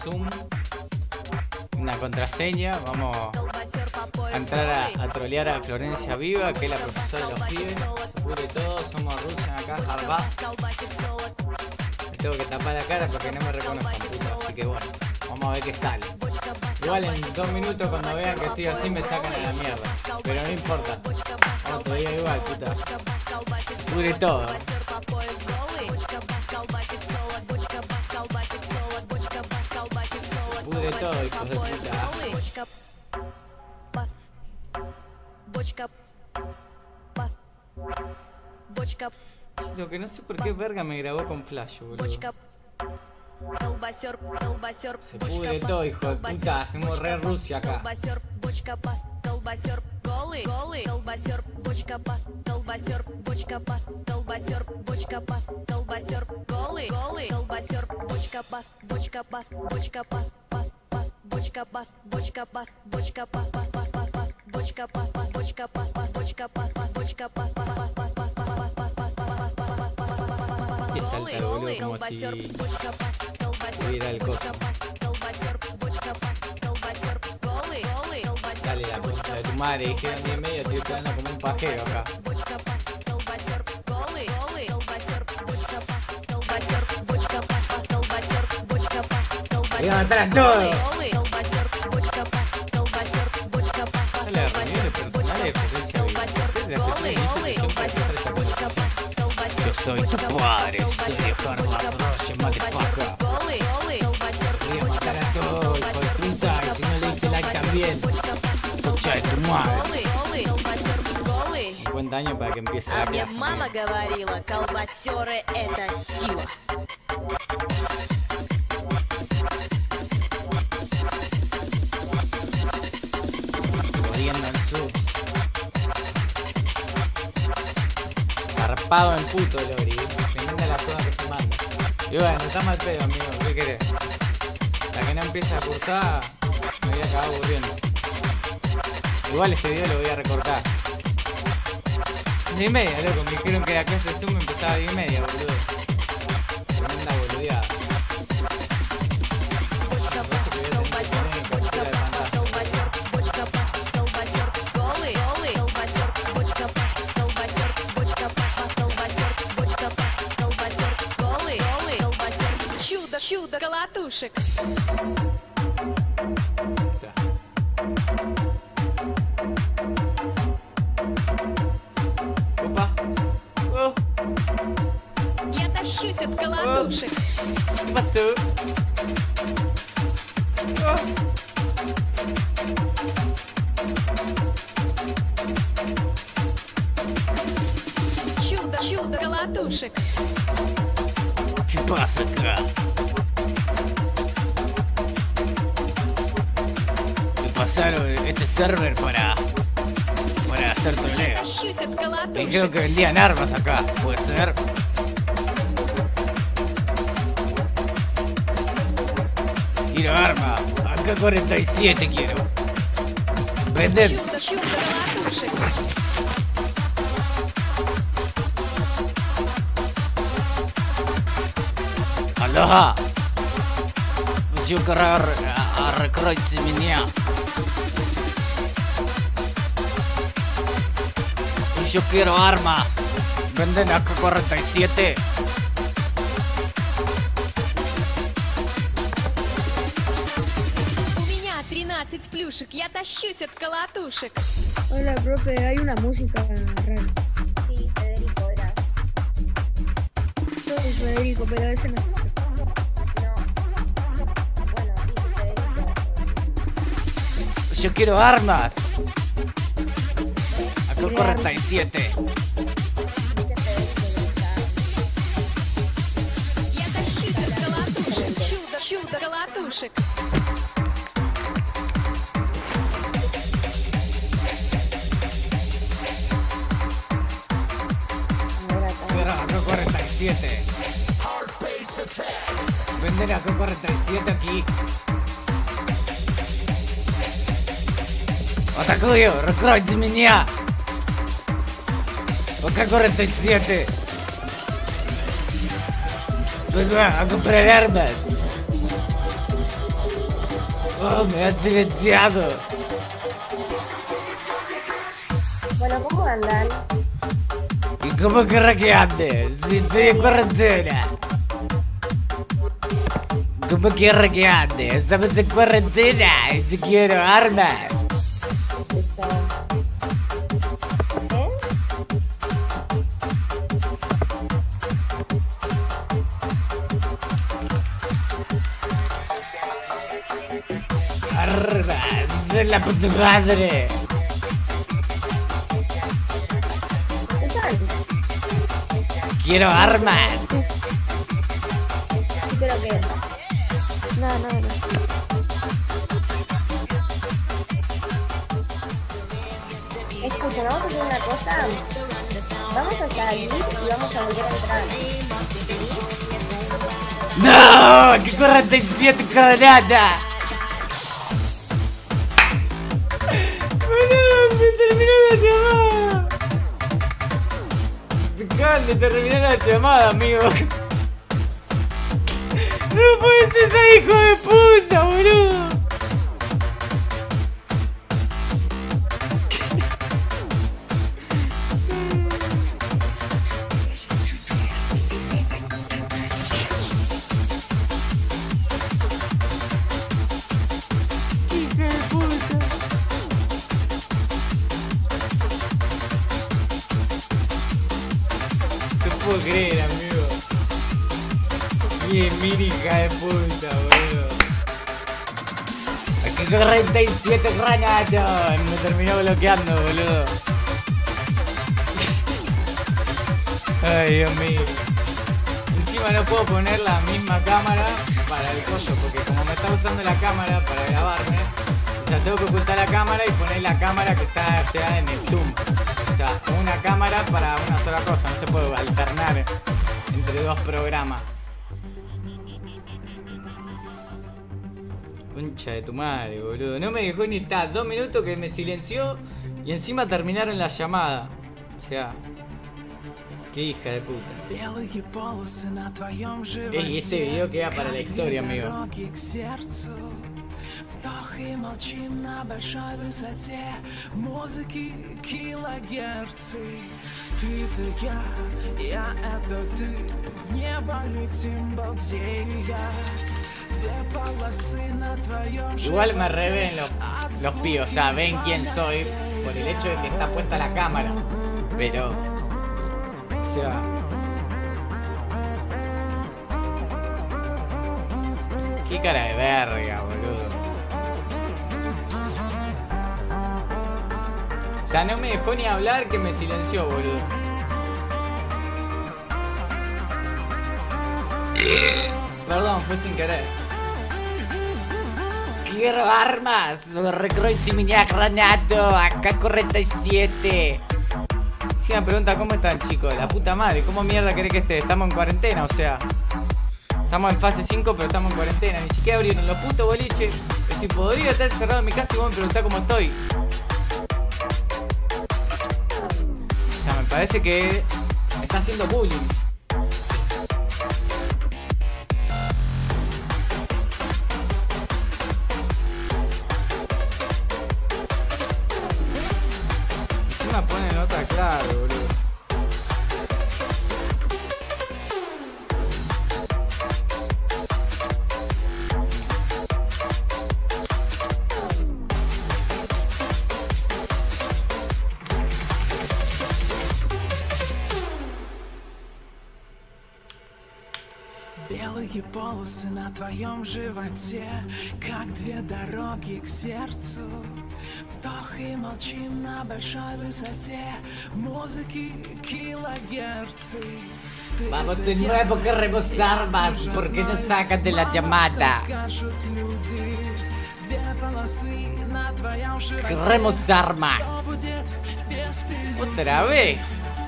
Zoom, una contraseña. Vamos a entrar a trolear a Florencia Viva, que es la profesora de los pibes. Se pudre todo, somos Russian acá, Harbaugh. Me tengo que tapar la cara porque no me reconozco, puto. Así que bueno, vamos a ver qué sale. Igual en 2 minutos cuando vean que estoy así me sacan a la mierda. Pero no importa. Otro día igual, puta. Pudre todo. Pudre todo, hijos de puta. Lo que no sé por qué verga me grabó con flash, boludo. Se pudre todo, hijo de puta. Hacemos re Rusia acá. Que salta el boludo como si tuviera el coso. Dale la concha de tu madre, dijeron 10 y medio, estoy quedando como un pajero acá. Voy a matar a todos. Dale a reuniones personales de Florencia Viva. Yo soy tu padre, soy de Harbaugh, Russian motherfucker. Voy a matar a todos, hijo de puta, y si no le hice like también. Concha de tu madre. 50 años para que empiece la clase. Мама говорила, колбасеры это сила. Jodiendo en su. Zarpado en puto, Lori. Se manda la zona que se manda. Y bueno, está mal pedo, amigo. ¿Qué querés? La que no empiece a cursar, me voy a acabar aburriendo. Igual este video lo voy a recortar. 10 y media, loco. Me dijeron que la clase de Zoom empezaba a 10 y media, boludo. Tremenda boludeada. Чудо колотушек. Опа. О. Я тащусь от колотушек. ¿Qué pasó? Oh. Чудо колотушек. ¿Qué pasa acá? Me pasaron este server para hacer Я torneos. тащусь от Me dijeron колотушек. que vendían armas acá, puede ser. Quiero armas, AK-47 quiero. Venden. Чудо колотушек. Алло. Хочу recruitse меня. Yo quiero armas. Venden AK-47. У меня 13 плюшек. Я тащусь от колотушек. Hola, profe, hay una música rara. Sí, Federico, era. Soy Federico, pero ese no es. No. Bueno, dije Federico. Yo quiero armas. AK-47. Я тащусь от колотушек. Чудо колотушек. Quiero AK-47. Venden AK-47 aquí. Атакую! Recruitse меня! AK-47. Vengo a comprar armas. Oh, me has silenciado. Bueno, ¿cómo andan? ¿Y cómo querrá que ande? Si estoy en cuarentena. ¿Cómo querrá que ande? Estamos en cuarentena y si quiero armas. ¿Eh? Armas de la puta madre. ¿Qué tal? Quiero armas. Sí, pero que... No. Escucha, vamos a hacer una cosa. Vamos a salir y vamos a volver a entrar. ¡No! ¡Qué 47 coronada! ¡Boludo! ¡Me terminó la llamada! Me acaban de terminar la llamada, amigo. ¡No puede ser ese hijo de puta, boludo! ¡Hija de puta! No puedo creer, amigo. Bien, mira, hija de puta, boludo. Aquí 47 granadas. Me terminó bloqueando, boludo. Ay, Dios mío. Encima no puedo poner la misma cámara para el coso, porque como me está usando la cámara para grabarme, o sea, tengo que ocultar la cámara y poner la cámara que está en el zoom. O sea, una cámara para una sola cosa, no se puede alternar entre dos programas. Concha de tu madre, boludo. No me dejó ni estar 2 minutos que me silenció y encima terminaron la llamada. O sea, qué hija de puta. Ey, ese video queda para la historia, amigo. Вдохи молчи на большой высоте, музыки килогерцы. Ты это я это ты. В небо летим, балдея. Две полосы на твоем животе. Igual me revén los píos, o sea, ven quién soy por el hecho de que está puesta la cámara. Pero, o sea, qué cara de verga, boludo. O sea, no me dejó ni hablar que me silenció, boludo. Perdón, fue sin querer. Quiero armas. Recroici Miniac Granato. Acá 47. Si me pregunta cómo están, chicos. La puta madre. ¿Cómo mierda querés que esté? Estamos en cuarentena, o sea. Estamos en fase 5, pero estamos en cuarentena. Ni siquiera abrieron los putos boliches. Estoy podría estar encerrado en mi casa y vos me preguntás cómo estoy. O sea, me parece que me está haciendo bullying. Encima ponen otra clave, boludo. Белые полосы на твоем животе, как две дороги к сердцу. Вдох и молчи на большой высоте, музыки килогерцы. Vamos de nuevo, queremos armas. ¿Por qué no sacas de la llamada? Queremos armas. Otra vez.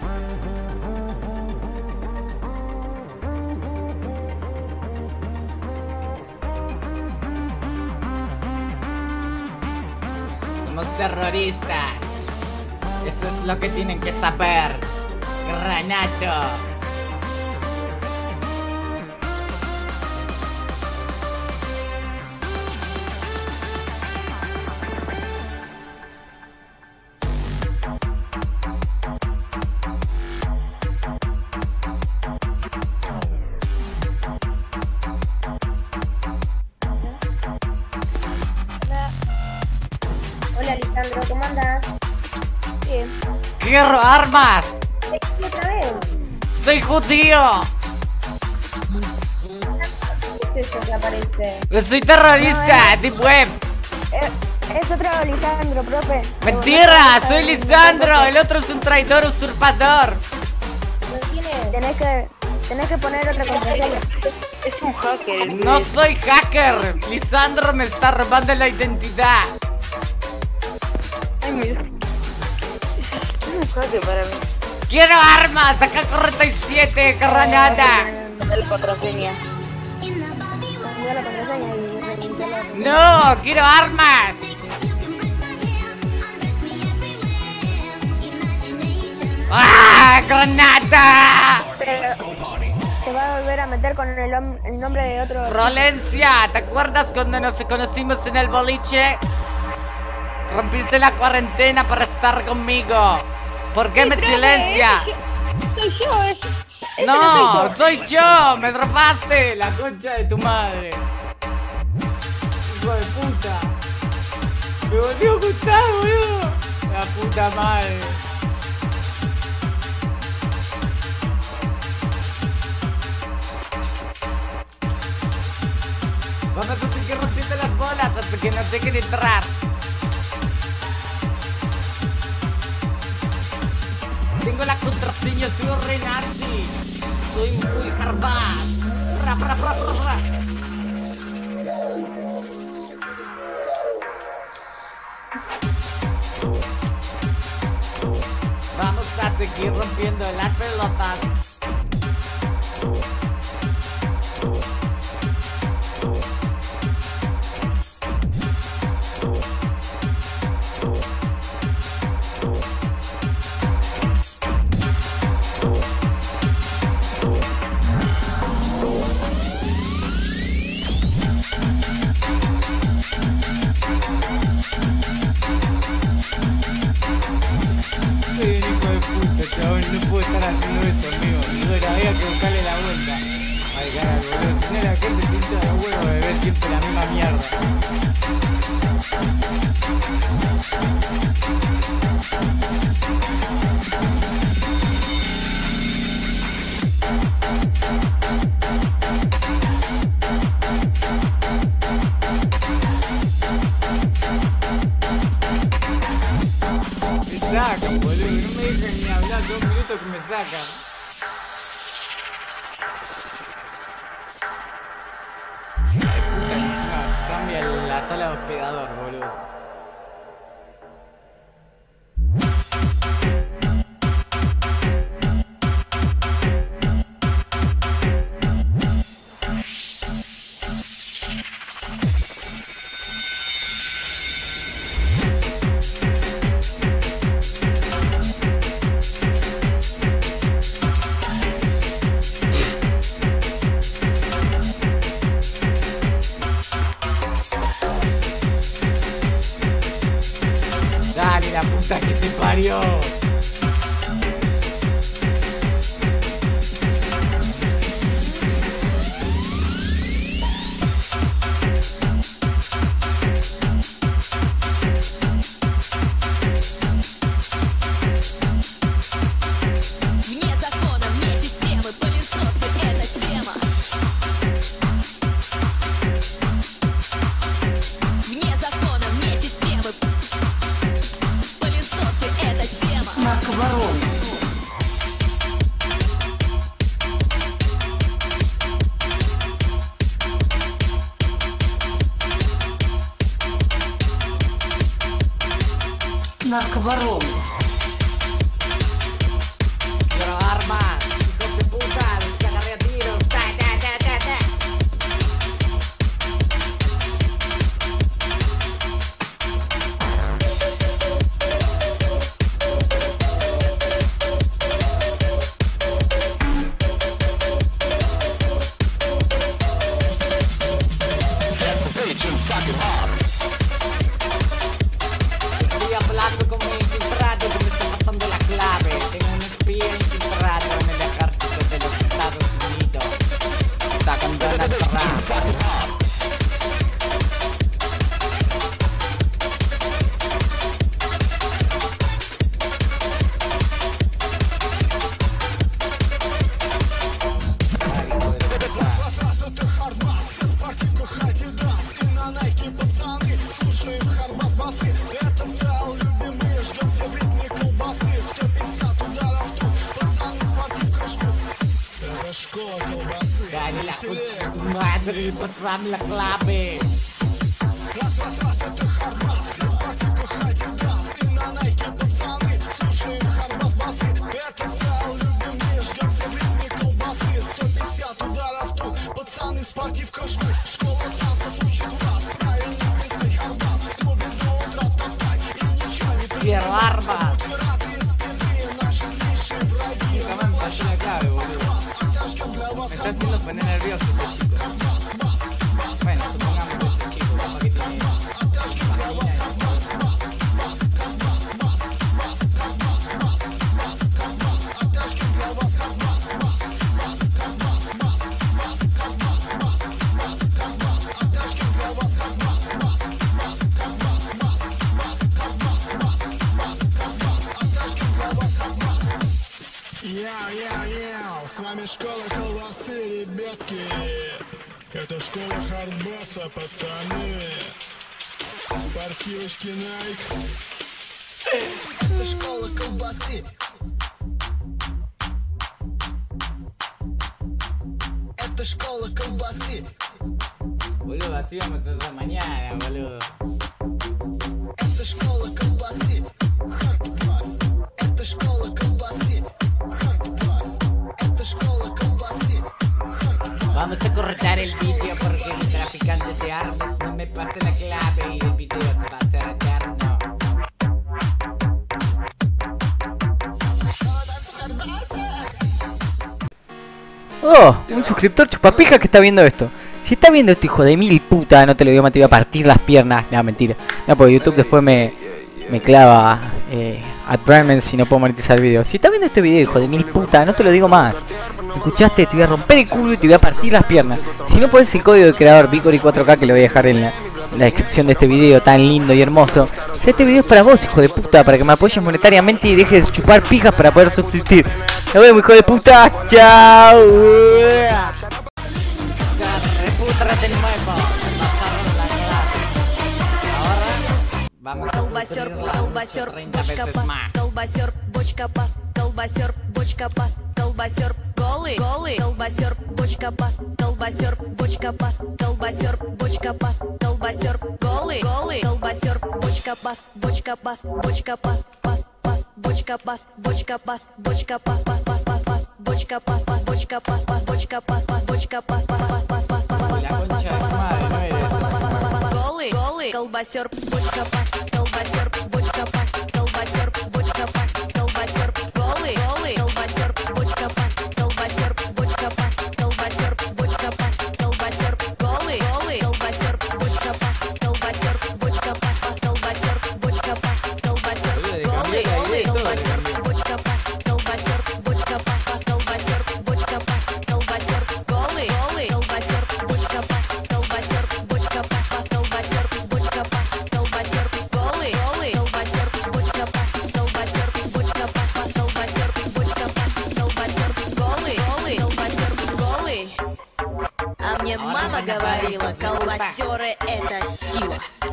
Somos terroristas. Eso es lo que tienen que saber. Granato. quiero armas. ¿Otra vez? Soy judío. ¿Qué es eso que aparece? Soy terrorista, Deep Web. Es otro Lisandro, profe. Mentira, soy Lisandro. El otro es un traidor usurpador. ¿No tiene? Tenés que poner otra contraseña. Es un hacker el No pibe. soy hacker. Lisandro me está robando la identidad. Ay, mira. Es un hacker para mí. Quiero armas. Acá 47, carranata. Dale la contraseña. Cambió la contraseña y reinició la. No, quiero armas. ¡Ah, granata! Se va a volver a meter con el nombre de otro. Rolencia, ¿te acuerdas cuando nos conocimos en el boliche? Rompiste la cuarentena para estar conmigo. ¿Por qué me silencia? Soy yo, No, soy yo. Me robaste la concha de tu madre. Hijo de puta. Me volvió a gustar, boludo. La puta madre. Vamos a tener que rompiendo las bolas hasta que nos dejen entrar. Tengo la contraseña, soy re nazi. Soy muy Harvard. Ra, ra, ra, ra, ra. Vamos a seguir rompiendo las pelotas. Soy un hijo de puta, chabón, no puedo estar haciendo eso, amigo. Digo, había que buscarle la vuelta. Ay, carajo, boludo. Si no, la gente pinta de huevo de ver siempre la misma mierda. Me sacan, boludo, no me dejan ni hablar 2 minutos que me sacan. Ay, puta, encima cambia la sala de hospedador, boludo. Dale, la puta que te parió. Вне закона, вне системы, пылесосы — это тема. Вне закона, вне системы, пылесосы — это тема. Нарковорон. Нарковорон. Quiero armas, hijos de puta, los agarré a tiros. Ta, ta, ta, ta, ta. Estoy hablando con mi infiltrado. Dale la puta madre, pásame la clave. ¡Qué barba! Me pasó la clave, boludo. Me está haciendo poner nervioso este chico. Bueno, supongamos que este chico capaz que tiene С вами школа колбасы, ребятки. Это школа хардбаса, пацаны. Спортивочки Nike. Это школа колбасы. Это школа колбасы. Boludo, así vamos a tratar mañana, boludo. Это школа колбасы. Хардбас. Это школа колбасы. Хардбас. Это школа колбасы. Хардбас. Vamos a cortar el vídeo porque el traficante de armas no me pasa la clave y el vídeo se va a hacer eterno. Oh, un suscriptor chupapija que está viendo esto. Si está viendo esto, hijo de mil puta, no te lo digo más, te voy a partir las piernas. No, mentira. No, porque YouTube después me clava advertisements si no puedo monetizar el video. Si está viendo este video, hijo de mil puta, no te lo digo más. Escuchaste, te voy a romper el culo y te voy a partir las piernas. Si no pones el código de creador Vicori 4K que lo voy a dejar en la descripción de este video tan lindo y hermoso. Si este video es para vos, hijo de puta, para que me apoyes monetariamente y dejes de chupar pijas para poder subsistir. Nos vemos, hijo de puta. Chao. Колбасер, колбасер, бочка пас, колбасер, бочка пас, колбасер, бочка пас, колбасер, голый, голый, колбасер, бочка пас, колбасер, бочка пас, колбасер, бочка пас, колбасер, голый, голый, колбасер, бочка пас, бочка пас, бочка пас, пас, пас, бочка пас, бочка пас, бочка пас, пас, пас, пас, пас, бочка пас, пас, бочка пас, пас, бочка пас, пас, бочка пас, пас, пас, пас, пас, голый, голый, колбасер, бочка пас. Колбасер, бочка пас, колбасер, бочка пас, колбасер, голый, голый, колбасер, бочка пас, колбасер, бочка пас, колбасер, бочка пас, колбасер, голый, голый, колбасер, бочка пас, колбасер, бочка пас, колбасер, бочка пас, колбасер, голый, голый, колбасер, бочка пас, колбасер, бочка пас, колбасер, бочка пас, колбасер, голый, голый, колбасер, бочка пас, колбасер, бочка пас, колбасер, бочка пас, колбасер, голый, голый, колбасер, бочка пас, колбасер, бочка пас, колбасер, бочка пас, колбасер, голый, голый, колбасер, голый. А мне мама говорила, колбасеры это сила.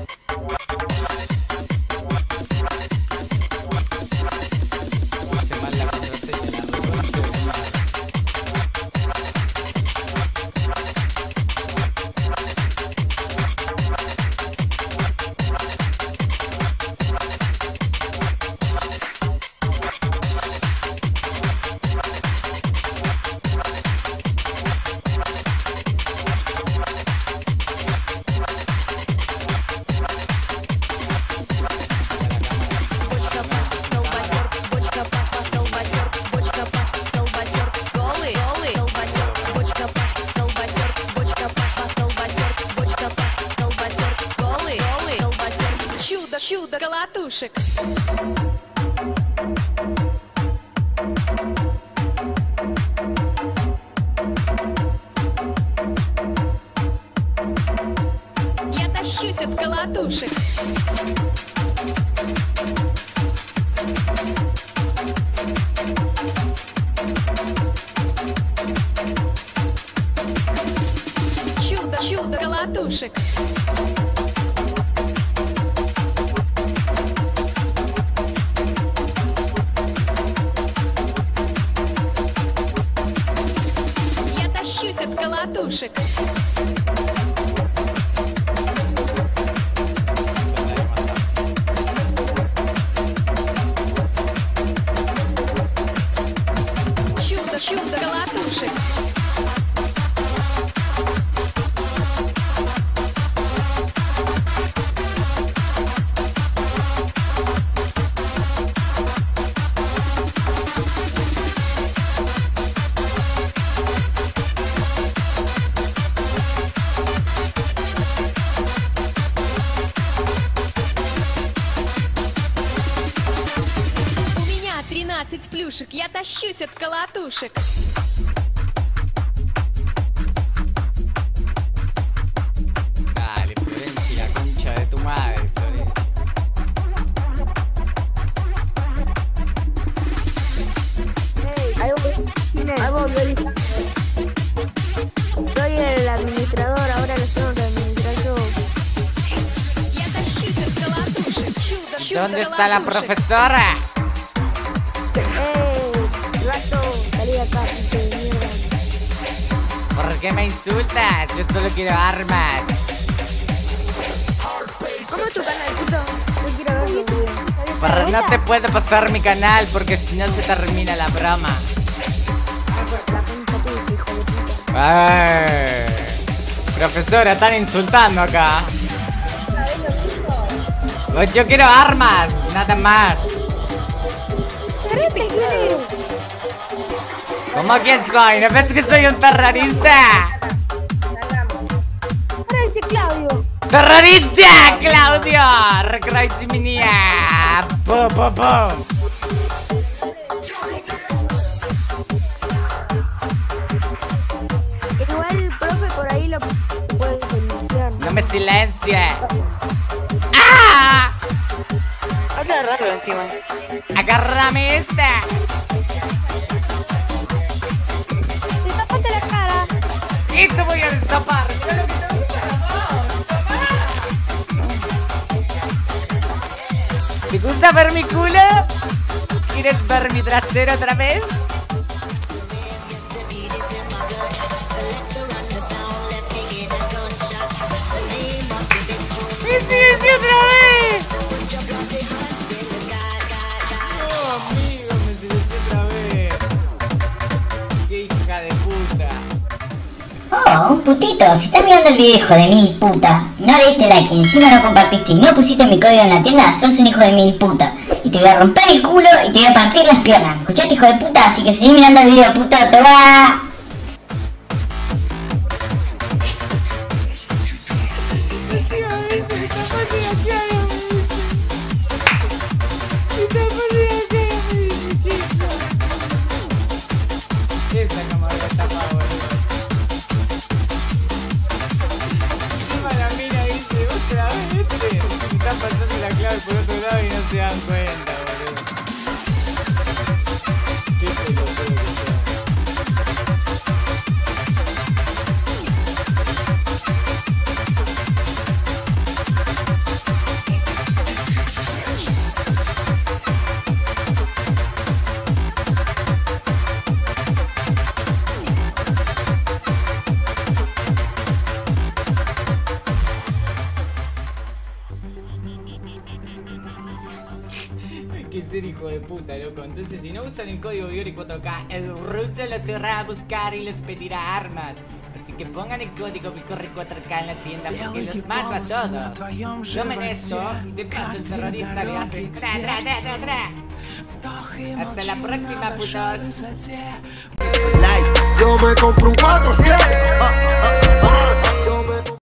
Чудо колотушек. Я тащусь от колотушек. Чудо колотушек. тащусь от колотушек. Чудо колотушек. У меня 13 плюшек, я тащусь от колотушек. Dale, Florencia, la concha de tu madre, Florencia. Ahí volví. Soy el administrador, ahora los tengo que administrar yo. Я тащусь от колотушек. Чудо ¿Dónde está la колотушек. profesora? Rato, salí de acá, gente de mierda. ¿Por qué me insultas? Yo solo quiero armas. ¿Cómo es tu canal, puto? Yo quiero verlo. Pero no te puedo pasar mi canal porque si no se termina la broma. La concha tuya, hijo de puta. Profesora, están insultando acá. Pues yo quiero armas, nada más. ¿Quién eres? ¿Cómo quién soy? ¿No ves que soy un terrorista? Ahora dice Claudio. ¡Terrorista, Claudio! ¡Recroiziminía! ¡Pum, pum, pum! Igual, profe, por ahí lo puedes denunciar. ¡No me silencies! ¡Ah! Habla raro encima. ¡Agárrame esta! ¡Te tapaste la cara! ¡Y te voy a destapar! ¡Mira lo que te gusta, vamos! ¡Toma! ¿Te gusta ver mi culo? ¿Quieres ver mi trasero otra vez? ¡Sí, otra vez! ¡Oh, amigo, me silencié otra vez! ¡Qué hija de puta! Oh, un putito, si estás mirando el video, hijo de mil puta, no le diste like, encima no compartiste y no pusiste mi código en la tienda, sos un hijo de mil puta. Y te voy a romper el culo y te voy a partir las piernas. ¿Escuchaste, hijo de puta? Así que seguí mirando el video, puto, te va. Esa cámara está pa' boludo. Encima la mina dice otra vez me están pasando la clave por otro lado y no se dan cuenta, boludo. Qué pelotudo que sea. Hay que ser hijo de puta, loco. Entonces, si no usan el código Viori 4K, el ruso los irá a buscar y les pedirá armas. Así que pongan el código Vicorri 4K en la tienda porque los mato a todos. Tomen esto y de paso el terrorista le hace tra, tra, tra, tra, tra. Hasta la próxima, putos. Yo me compro un 4-7.